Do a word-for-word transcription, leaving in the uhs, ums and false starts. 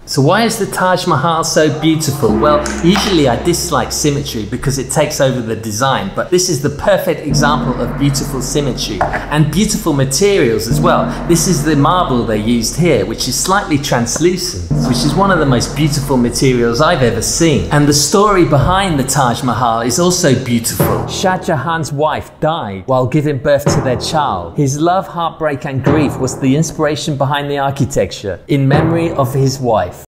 So why is the Taj Mahal so beautiful? Well, usually I dislike symmetry because it takes over the design, but this is the perfect example of beautiful symmetry and beautiful materials as well. This is the marble they used here, which is slightly translucent, which is one of the most beautiful materials I've ever seen. And the story behind the Taj Mahal is also beautiful. Shah Jahan's wife died while giving birth to their child. His love, heartbreak and grief was the inspiration behind the architecture in memory of his wife.